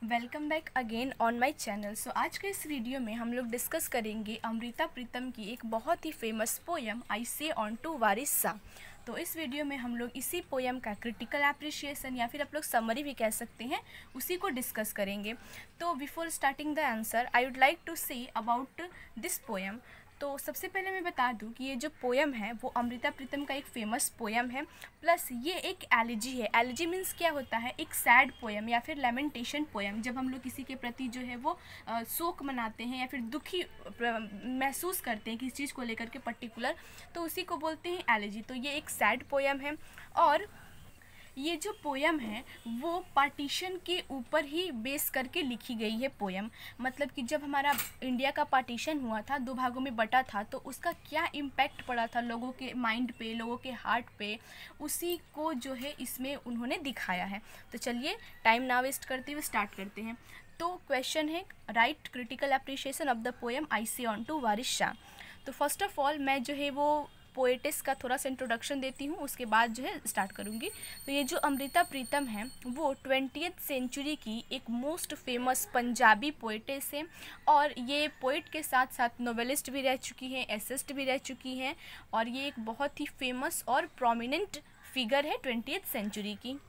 Welcome back again on my channel. So आज के इस वीडियो में हम लोग डिस्कस करेंगे अमृता प्रीतम की एक बहुत ही famous poem I say on to वारिस सा। तो इस वीडियो में हम लोग इसी पोयम का क्रिटिकल एप्रिशिएशन या फिर आप लोग समरी भी कह सकते हैं, उसी को डिस्कस करेंगे। तो before starting the answer I would like to say about this poem. तो सबसे पहले मैं बता दूं कि ये जो पोयम है वो अमृता प्रीतम का एक फेमस पोयम है, प्लस ये एक एलिजी है। एलिजी मीन्स क्या होता है, एक सैड पोयम या फिर लेमेंटेशन पोयम। जब हम लोग किसी के प्रति जो है वो शोक मनाते हैं या फिर दुखी महसूस करते हैं किसी चीज़ को लेकर के पर्टिकुलर, तो उसी को बोलते हैं एलिजी। तो ये एक सैड पोयम है और ये जो पोयम है वो पार्टीशन के ऊपर ही बेस करके लिखी गई है पोयम। मतलब कि जब हमारा इंडिया का पार्टीशन हुआ था, दो भागों में बटा था, तो उसका क्या इम्पैक्ट पड़ा था लोगों के माइंड पे, लोगों के हार्ट पे, उसी को जो है इसमें उन्होंने दिखाया है। तो चलिए टाइम ना वेस्ट करते हुए स्टार्ट करते हैं। तो क्वेश्चन है, write critical appreciation of the poem I say on to Waris Shah. तो फर्स्ट ऑफ ऑल मैं जो है वो पोएटिस का थोड़ा सा इंट्रोडक्शन देती हूँ, उसके बाद जो है स्टार्ट करूँगी। तो ये जो अमृता प्रीतम है वो 20th सेंचुरी की एक मोस्ट फेमस पंजाबी पोएटिस है, और ये पोइट के साथ साथ नोवेलिस्ट भी रह चुकी हैं, एसेस्ट भी रह चुकी हैं, और ये एक बहुत ही फेमस और प्रोमिनेंट फिगर है 20th सेंचुरी की।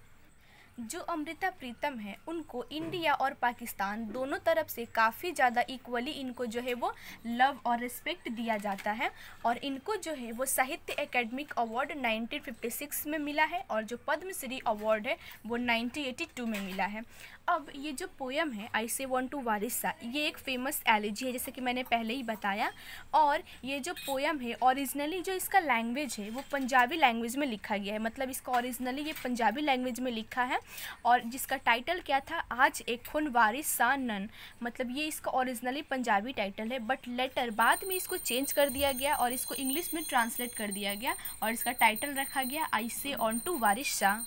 जो अमृता प्रीतम है उनको इंडिया और पाकिस्तान दोनों तरफ से काफ़ी ज़्यादा इक्वली इनको जो है वो लव और रिस्पेक्ट दिया जाता है, और इनको जो है वो साहित्य एकेडमिक अवार्ड 1956 में मिला है, और जो पद्मश्री अवार्ड है वो 1982 में मिला है। अब ये जो पोयम है आई से वॉन्ट टू वारिस सा, ये एक फेमस एलिजी है जैसे कि मैंने पहले ही बताया। और ये जो पोयम है ओरिजिनली जो इसका लैंग्वेज है वो पंजाबी लैंग्वेज में लिखा गया है। मतलब इसका ओरिजिनली ये पंजाबी लैंग्वेज में लिखा है, और जिसका टाइटल क्या था, आज एक खून वारिस सा नन। मतलब ये इसका ओरिजिनली पंजाबी टाइटल है, बट लेटर बाद में इसको चेंज कर दिया गया और इसको इंग्लिश में ट्रांसलेट कर दिया गया, और इसका टाइटल रखा गया आई say on to Waris Shah.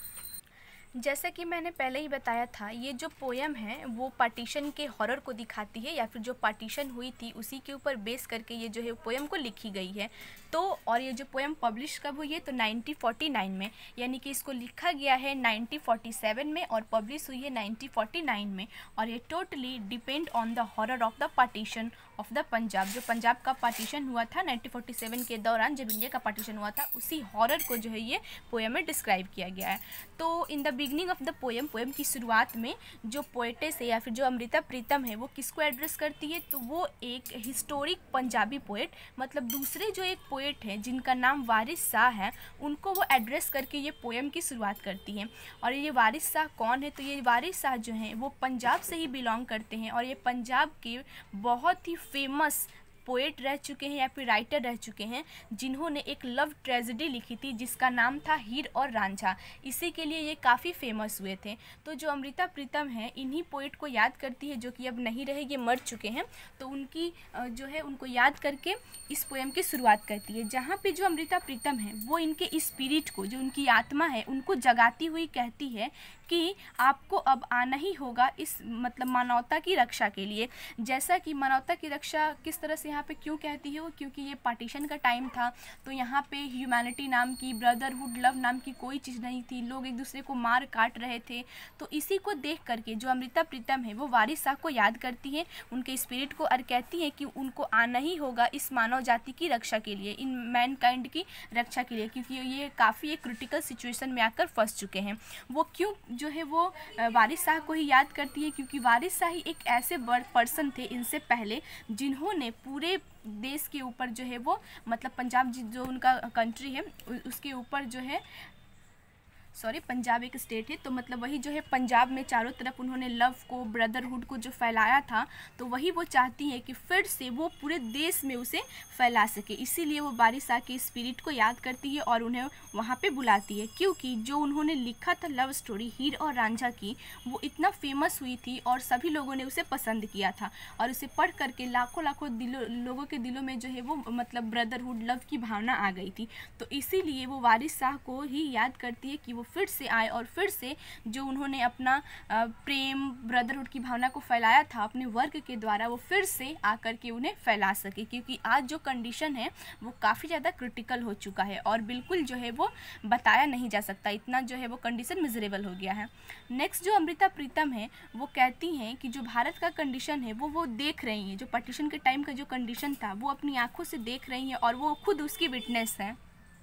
जैसा कि मैंने पहले ही बताया था, ये जो पोयम है वो पार्टीशन के हॉरर को दिखाती है, या फिर जो पार्टीशन हुई थी उसी के ऊपर बेस करके ये जो है पोयम को लिखी गई है। तो और ये जो पोयम पब्लिश कब हुई है, तो 1949 में, यानी कि इसको लिखा गया है 1947 में और पब्लिश हुई है 1949 में। और ये totally depend on the horror of the partition of the Punjab. जो पंजाब का पार्टीशन हुआ था 1947 के दौरान, जब इंडिया का पार्टीशन हुआ था, उसी हॉरर को जो है ये पोयम में डिस्क्राइब किया गया है। तो in the beginning of the poem, poem की शुरुआत में जो पोएटेस है या फिर जो अमृता प्रीतम है वो किसको एड्रेस करती है, तो वो एक हिस्टोरिक पंजाबी पोएट, मतलब दूसरे जो एक पोएट हैं जिनका नाम वारिस शाह है, उनको वो एड्रेस करके ये पोयम की शुरुआत करती हैं। और ये वारिस शाह कौन है, तो ये वारिस शाह जो हैं वो पंजाब से ही बिलोंग करते हैं, और ये पंजाब के बहुत ही फेमस पोएट रह चुके हैं या फिर राइटर रह चुके हैं, जिन्होंने एक लव ट्रेजेडी लिखी थी जिसका नाम था हीर और रांझा। इसी के लिए ये काफ़ी फेमस हुए थे। तो जो अमृता प्रीतम है इन्हीं पोएट को याद करती है, जो कि अब नहीं रहे, ये मर चुके हैं। तो उनकी जो है उनको याद करके इस पोएम की शुरुआत करती है, जहाँ पे जो अमृता प्रीतम है वो इनके स्पिरिट को, जो उनकी आत्मा है, उनको जगाती हुई कहती है कि आपको अब आना ही होगा इस मतलब मानवता की रक्षा के लिए। जैसा कि मानवता की रक्षा किस तरह से यहाँ पे क्यों कहती है वो, क्योंकि ये पार्टीशन का टाइम था, तो यहाँ पे ह्यूमैनिटी नाम की, ब्रदरहुड, लव नाम की कोई चीज़ नहीं थी, लोग एक दूसरे को मार काट रहे थे। तो इसी को देख करके जो अमृता प्रीतम है वो वारिस शाह को याद करती है, उनके स्पिरिट को, और कहती है कि उनको आना ही होगा इस मानव जाति की रक्षा के लिए, इन मैनकाइंड की रक्षा के लिए, क्योंकि ये काफ़ी एक क्रिटिकल सिचुएशन में आकर फंस चुके हैं। वो क्यों जो है वो वारिस शाह को ही याद करती है, क्योंकि वारिस शाह ही एक ऐसे बड़ पर्सन थे इनसे पहले जिन्होंने पूरे देश के ऊपर जो है वो, मतलब पंजाब जो उनका कंट्री है उसके ऊपर जो है, पंजाब एक स्टेट है, तो मतलब वही जो है पंजाब में चारों तरफ उन्होंने लव को, ब्रदरहुड को जो फैलाया था, तो वही वो चाहती है कि फिर से वो पूरे देश में उसे फैला सके। इसीलिए वो वारिस शाह के स्पिरिट को याद करती है और उन्हें वहाँ पे बुलाती है, क्योंकि जो उन्होंने लिखा था लव स्टोरी हीर और रांझा की, वो इतना फेमस हुई थी और सभी लोगों ने उसे पसंद किया था, और उसे पढ़ करके लाखों लाखों लोगों के दिलों में जो है वो मतलब ब्रदरहुड, लव की भावना आ गई थी। तो इसीलिए वो वारिस शाह को ही याद करती है कि वो फिर से आए और फिर से जो उन्होंने अपना प्रेम ब्रदरहुड की भावना को फैलाया था अपने वर्क के द्वारा, वो फिर से आकर के उन्हें फैला सके, क्योंकि आज जो कंडीशन है वो काफ़ी ज़्यादा क्रिटिकल हो चुका है और बिल्कुल जो है वो बताया नहीं जा सकता, इतना जो है वो कंडीशन मिजरेबल हो गया है। नेक्स्ट जो अमृता प्रीतम है वो कहती हैं कि जो भारत का कंडीशन है वो देख रही हैं, जो पार्टीशन के टाइम का जो कंडीशन था वो अपनी आंखों से देख रही हैं और वो खुद उसकी विटनेस हैं।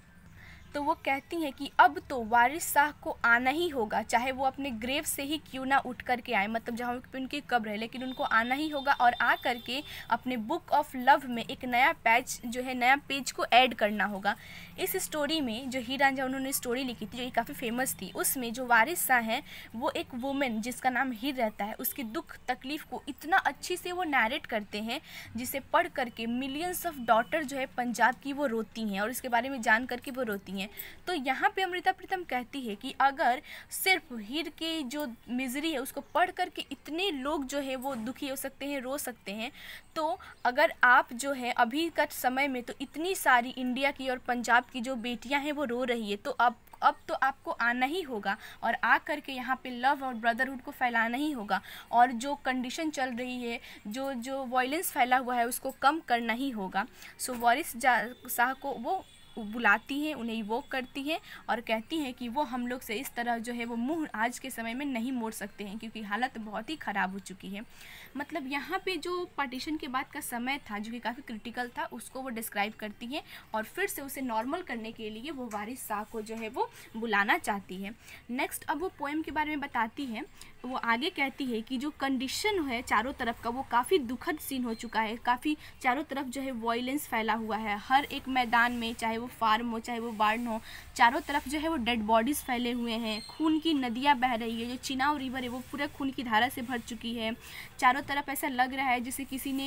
तो वो कहती हैं कि अब तो वारिस शाह को आना ही होगा, चाहे वो अपने ग्रेव से ही क्यों ना उठ कर के आए, मतलब जहाँ पे उनकी कब्र है, लेकिन उनको आना ही होगा और आ करके अपने बुक ऑफ लव में एक नया नया पेज को ऐड करना होगा। इस स्टोरी में जो हीर रांझा उन्होंने स्टोरी लिखी थी जो काफ़ी फेमस थी, उसमें जो वारिस शाह हैं वो एक वुमेन जिसका नाम हीर रहता है, उसकी दुख तकलीफ़ को इतना अच्छी से वो नैरेट करते हैं जिसे पढ़ करके मिलियंस ऑफ डॉटर जो है पंजाब की वो रोती हैं और इसके बारे में जान करके वो रोती हैं। तो यहाँ पे अमृता प्रीतम कहती है कि अगर सिर्फ हीर की जो मिजरी है उसको पढ़ करके इतने लोग जो है वो दुखी हो सकते हैं, रो सकते हैं, तो अगर आप जो है अभी का समय में तो इतनी सारी इंडिया की और पंजाब की जो बेटियां हैं वो रो रही है, तो अब तो आपको आना ही होगा और आ करके यहाँ पे लव और ब्रदरहुड को फैलाना ही होगा और जो कंडीशन चल रही है, जो वायलेंस फैला हुआ है उसको कम करना ही होगा। सो वारिस शाह को वो बुलाती हैं, उन्हें इवोक करती हैं और कहती हैं कि वो हम लोग से इस तरह जो है वो मुंह आज के समय में नहीं मोड़ सकते हैं क्योंकि हालत बहुत ही ख़राब हो चुकी है। मतलब यहाँ पे जो पार्टीशन के बाद का समय था जो कि काफ़ी क्रिटिकल था उसको वो डिस्क्राइब करती हैं और फिर से उसे नॉर्मल करने के लिए वो वारिस शाह को जो है वो बुलाना चाहती है। नेक्स्ट अब वो पोएम के बारे में बताती है। वो आगे कहती है कि जो कंडीशन है चारों तरफ का वो काफ़ी दुखद सीन हो चुका है, काफ़ी चारों तरफ जो है वॉयलेंस फैला हुआ है, हर एक मैदान में, चाहे वो फार्म हो चाहे वो बार्न हो, चारों तरफ जो है वो डेड बॉडीज़ फैले हुए हैं, खून की नदियाँ बह रही है, जो चिनाब रिवर है वो पूरा खून की धारा से भर चुकी है। चारों तरफ ऐसा लग रहा है जैसे किसी ने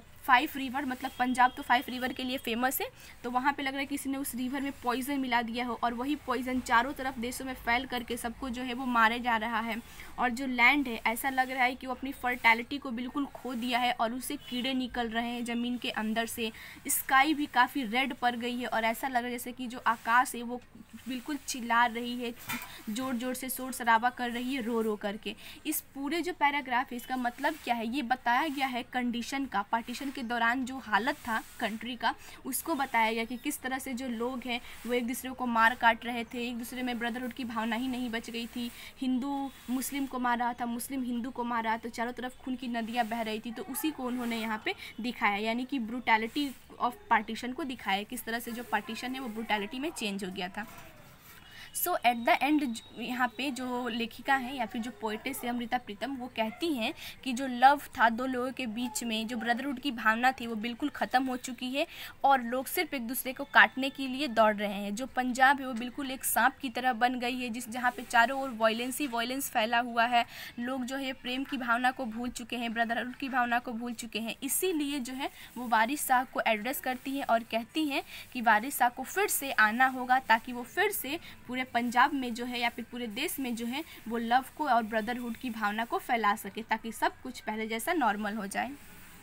5 रिवर, मतलब पंजाब तो 5 रिवर के लिए फेमस है, तो वहाँ पे लग रहा है किसी ने उस रिवर में पॉइज़न मिला दिया हो और वही पॉइज़न चारों तरफ देशों में फैल करके सबको जो है वो मारे जा रहा है। और जो लैंड है ऐसा लग रहा है कि वो अपनी फर्टैलिटी को बिल्कुल खो दिया है और उससे कीड़े निकल रहे हैं ज़मीन के अंदर से। स्काई भी काफ़ी रेड पड़ गई है और ऐसा लग रहा है जैसे कि जो आकाश है वो बिल्कुल चिल्ला रही है, ज़ोर ज़ोर से शोर शराबा कर रही है रो रो करके। इस पूरे जो पैराग्राफ है इसका मतलब क्या है, ये बताया गया है कंडीशन का, पार्टीशन के दौरान जो हालत था कंट्री का उसको बताया गया कि किस तरह से जो लोग हैं वो एक दूसरे को मार काट रहे थे, एक दूसरे में ब्रदरहुड की भावना ही नहीं बच गई थी, हिंदू मुस्लिम को मार रहा था, मुस्लिम हिंदू को मार रहा था, चारों तरफ खून की नदियाँ बह रही थी। तो उसी को उन्होंने यहाँ पे दिखाया, यानी कि ब्रूटैलिटी ऑफ पार्टीशन को दिखाया, किस तरह से जो पार्टीशन है वो ब्रूटैलिटी में चेंज हो गया था। सो एट द एंड यहाँ पे जो लेखिका हैं या फिर जो पोएटेस है अमृता प्रीतम, वो कहती हैं कि जो लव था दो लोगों के बीच में, जो ब्रदरहुड की भावना थी वो बिल्कुल ख़त्म हो चुकी है और लोग सिर्फ एक दूसरे को काटने के लिए दौड़ रहे हैं। जो पंजाब है वो बिल्कुल एक सांप की तरह बन गई है जहाँ पे चारों ओर वायलेंस ही वायलेंस फैला हुआ है। लोग जो है प्रेम की भावना को भूल चुके हैं, ब्रदरहुड की भावना को भूल चुके हैं। इसीलिए जो है वो वारिस शाह को एड्रेस करती हैं और कहती हैं कि वारिस शाह को फिर से आना होगा ताकि वो फिर से पूरे पंजाब में जो है या फिर पूरे देश में जो है वो लव को और ब्रदरहुड की भावना को फैला सके ताकि सब कुछ पहले जैसा नॉर्मल हो जाए।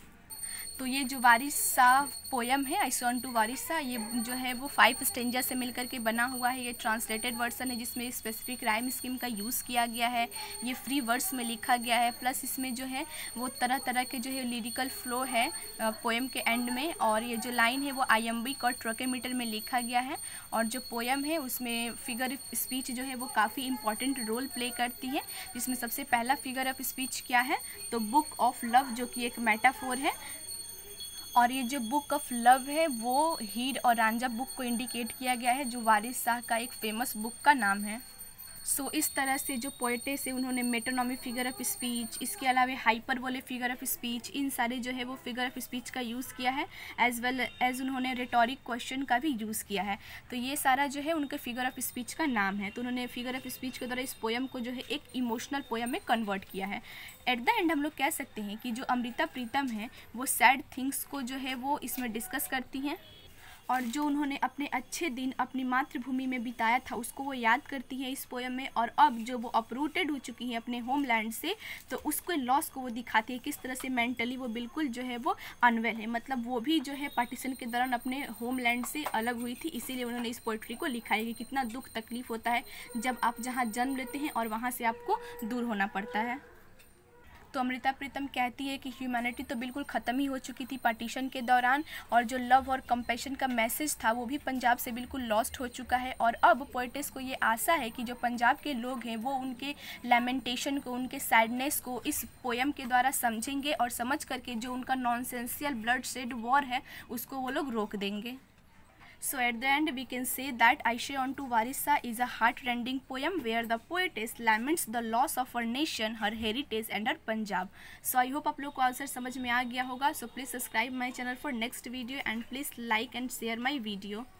तो ये जो वारिस शाह पोएम है I sawn to Waris Shah, ये जो है वो 5 स्टेंजा से मिलकर के बना हुआ है। ये ट्रांसलेटेड वर्सन है जिसमें स्पेसिफिक राइम स्कीम का यूज़ किया गया है, ये फ्री वर्ड्स में लिखा गया है, प्लस इसमें जो है वो तरह तरह के जो है लिरिकल फ्लो है पोएम के एंड में। और ये जो लाइन है वो आयम्बिक और ट्रोकेमीटर में लिखा गया है। और जो पोएम है उसमें फिगर ऑफ स्पीच जो है वो काफ़ी इंपॉर्टेंट रोल प्ले करती है, जिसमें सबसे पहला फिगर ऑफ स्पीच क्या है तो बुक ऑफ लव, जो कि एक मेटाफोर है। और ये जो बुक ऑफ लव है वो हीर और रांझा बुक को इंडिकेट किया गया है, जो वारिस शाह का एक फेमस बुक का नाम है। सो इस तरह से जो पोएटेस है उन्होंने मेटोनॉमी फिगर ऑफ स्पीच, इसके अलावा हाइपरबोले फिगर ऑफ स्पीच, इन सारे जो है वो फिगर ऑफ स्पीच का यूज़ किया है, एज वेल एज उन्होंने रिटोरिक क्वेश्चन का भी यूज़ किया है। तो ये सारा जो है उनके फिगर ऑफ स्पीच का नाम है। तो उन्होंने फिगर ऑफ स्पीच के द्वारा इस पोएम को जो है एक इमोशनल पोएम में कन्वर्ट किया है। एट द एंड हम लोग कह सकते हैं कि जो अमृता प्रीतम है वो सैड थिंग्स को जो है वो इसमें डिस्कस करती हैं और जो उन्होंने अपने अच्छे दिन अपनी मातृभूमि में बिताया था उसको वो याद करती हैं इस पोएम में। और अब जो वो अपरूटेड हो चुकी हैं अपने होमलैंड से, तो उसके लॉस को वो दिखाती है, किस तरह से मेंटली वो बिल्कुल जो है वो अनवेल है। मतलब वो भी जो है पार्टीशन के दौरान अपने होमलैंड से अलग हुई थी, इसीलिए उन्होंने इस पोइट्री को लिखा है कि कितना दुख तकलीफ होता है जब आप जहाँ जन्म लेते हैं और वहाँ से आपको दूर होना पड़ता है। तो अमृता प्रीतम कहती है कि ह्यूमैनिटी तो बिल्कुल ख़त्म ही हो चुकी थी पार्टीशन के दौरान, और जो लव और कंपैशन का मैसेज था वो भी पंजाब से बिल्कुल लॉस्ट हो चुका है। और अब पोइटेस को ये आशा है कि जो पंजाब के लोग हैं वो उनके लैमेंटेशन को, उनके सैडनेस को इस पोएम के द्वारा समझेंगे, और समझ करके जो उनका नॉनसेंसियल ब्लड शेड वॉर है उसको वो लोग रोक देंगे। So at the end we can say that Aishe on to Warissa is a heart-rending poem where the poetess laments the loss of her nation, her heritage and her Punjab. So I hope आप लोग को answer समझ में आ गया होगा. So please subscribe my channel for next video and please like and share my video.